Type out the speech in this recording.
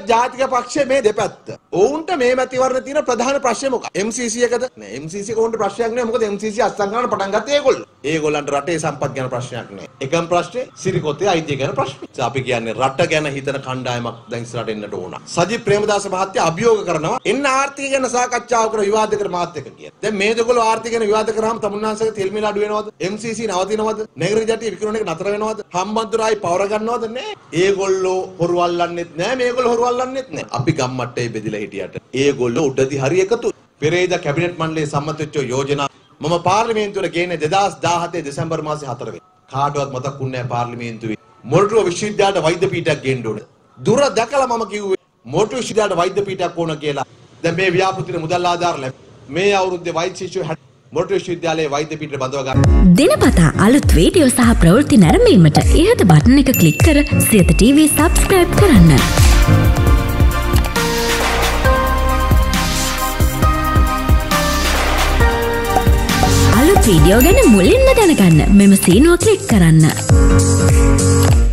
ජාතික පක්ෂයේ මේ දෙපැත්ත. ඔවුන්ට මේ මැතිවරණ තියෙන ප්‍රධාන ප්‍රශ්නේ මොකක්ද? MCC එකද? නෑ MCC එක උන්ට ප්‍රශ්නයක් නෑ. මොකද MCC අත්සන් කරන්න පටන් ගත්තේ ඒගොල්ලෝ. ඒගොල්ලන්ට රටේ සම්පත් ගැන ප්‍රශ්නයක් නෑ. එකම ප්‍රශ්නේ සිරිකොතේ අයිතිය ගැන ප්‍රශ්නේ. අපි කියන්නේ රට ගැන හිතන කණ්ඩායමක් දැන් ඉස්සරහට එන්නට ඕන. සජිත් ප්‍රේමදාස මහත්තයා අභියෝග කරනවා එන්න ආර්ථික ගැන සාකච්ඡාව කර විවාද කර මාත් එක්ක කියලා. දැන් මේ දෙකොල්ලෝ ආර්ථික ගැන විවාද කරාම තමුන්නාන්සේගේ තෙල් මිල අඩු වෙනවද? MCC නවතිනවද? නගර ජාතිය විකුණන එක නතර වෙනවද? හම්බන්තොටයි පවර ගන්නවද? නෑ. ඒගොල්ලෝ හොරු අල්ලන්නෙත් නෑ. මේගොල්ලෝ හොරු අල්ලන්නෙත් නෑ. අපි ගම්මට්ටේ බෙදලා හිටියට ඒගොල්ලෝ උඩදී හරි එකතු. පෙරේදා කැබිනට් මණ්ඩලයේ සම්මත වෙච්ච යෝජනා මම පාර්ලිමේන්තුවට ගේන්නේ 2017 දෙසැම්බර් මාසේ 4 වෙනිදා. කාටවත් මතක් වුණේ නැහැ පාර්ලිමේන්තුවේ. මොරටුව විශ්වවිද්‍යාලයට වෛද්‍ය පීඨයක් ගේන්න ඕන. දුර දැකලා මම කිව්වේ මොරටුව විශ්වවිද්‍යාලයට වෛද්‍ය පීඨයක් ඕන කියලා. දැන් මේ ව්‍යාපෘතියේ මුදල් ආධාර ලැබ. මේ අවුරුද්දේ වෛද්‍ය ශිෂ්‍යයෝ මොරටුව විශ්වවිද්‍යාලයේ වෛද්‍ය පීඨයට බඳව ගන්න. දිනපතා අලුත් වීඩියෝ සහ ප්‍රවෘත්ති නැරඹීමට ඉහත බටන් එක ක්ලික් කර සියත TV subscribe කරන්න. අලුත් වීඩියෝ ගැන මුලින්ම දැනගන්න මෙම සීනුව ක්ලික් කරන්න.